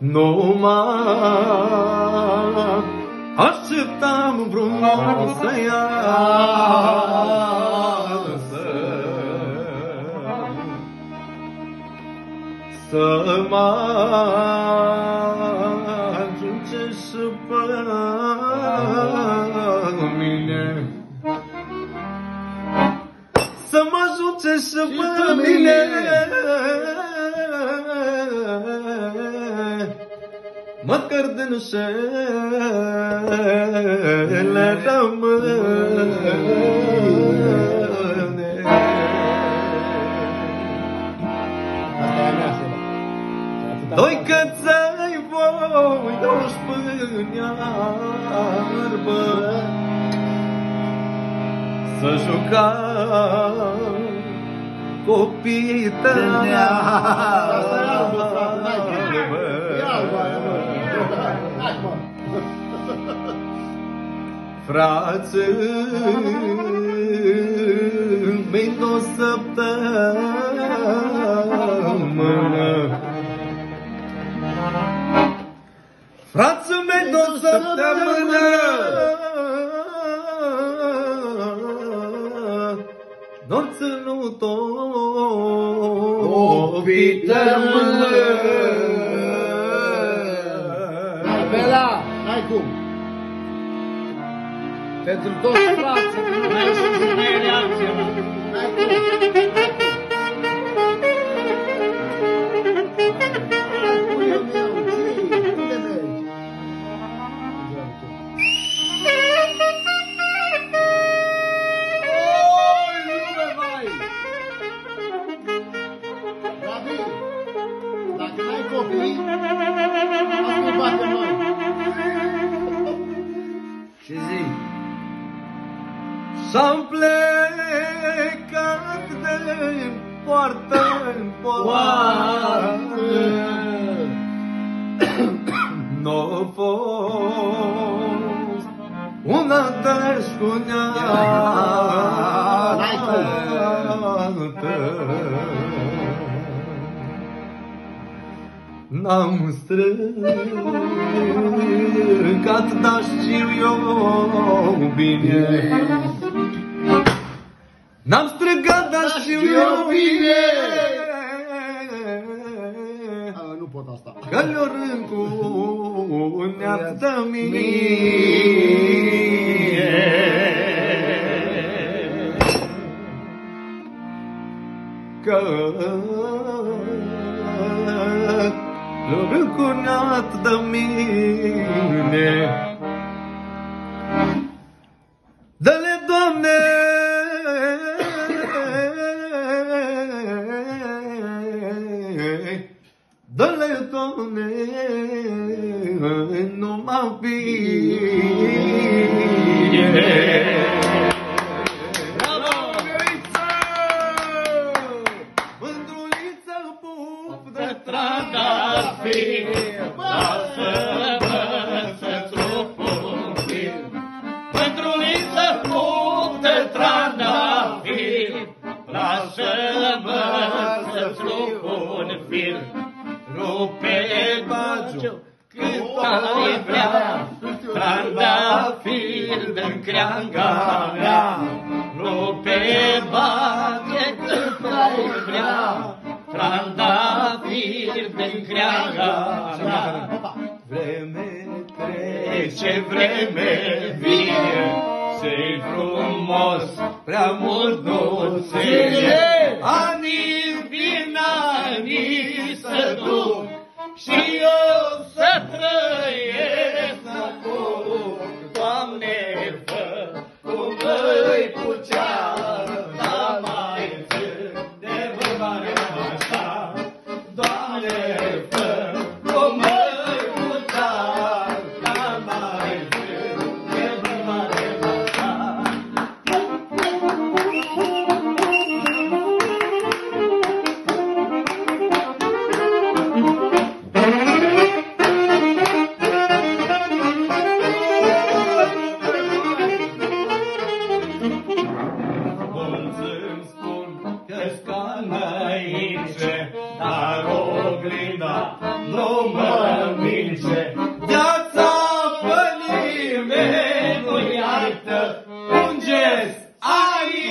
Numai așteptam vreun om să iasă, să mă ajunge și pe mine, să mă ajunge și pe mine, măcar din șele rămâne. Doi căței voi duși până iarbă, să jucam copiii tăi. Frații mei n-o săptămână, frații mei n-o săptămână, n-o ținut-o vitămână. Bela, n-ai cum. Pentru toți frații, n-ai cum să ne reacție, n-ai cum. Și zic, s-am plecat de poartă în poartă, n-a fost una deșcuneată. N-am strângat, dar știu eu bine. N-am strângat, dar știu eu bine. Nu pot asta. Că le-o râncuneat de mine. Că l-o râncuneat de mine. Dă-le, Doamne, dă-le, Doamne, numai bine. Mândruliță, pup de trandafir, lasă-mă să-ți rup un fir. Mândruliță, pup de trandafir, lasă-mă să-ți rup un fir. Rupe bagiu cât ai vrea, trandafir din creanga mea. Rupe bagiu cât ai vrea, trandafir din creanga mea. Vreme trece, vreme vine, și-i frumos, prea mult nu ține. Anii vin, anii se duc, și eu să trăiesc acum. Doamne, fă cum îi pucea, dar mai ține mare așa. Doamne, fă cum îi pucea, dar mai ține mare așa. Înțelegeți? Aici!